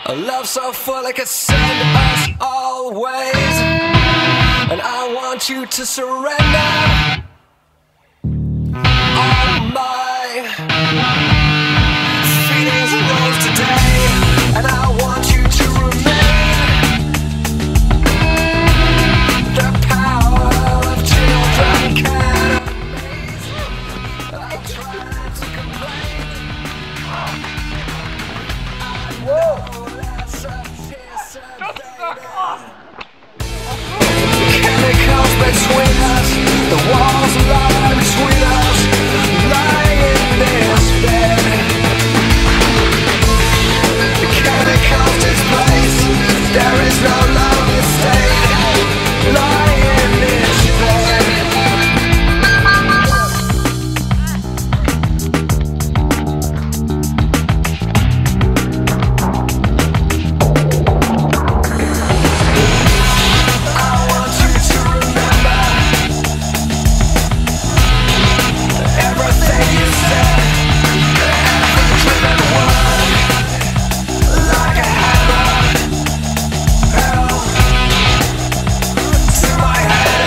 A love so full it could send us always, and I want you to surrender all my feelings rose today, and I want you to remain. The power of children can amaze. I'm trying to complain. Whoa! That's a chemicals between us, the walls lie between us, lying in this bed. The chemicals displaced, there is no lonely state, lying in this bed. I want you to remember everything you said, every driven word, like a hammer, hell to my head.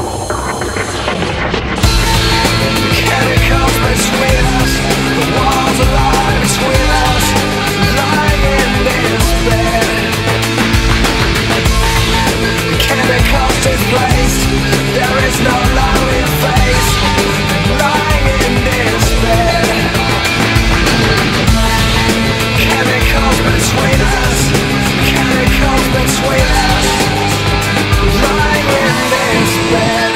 Chemicals between us, the walls lie between us, lying in this bed. Chemicals displaced, there is no lonely face, lying in this bed. Chemicals between us, chemicals between us, lying in this bed.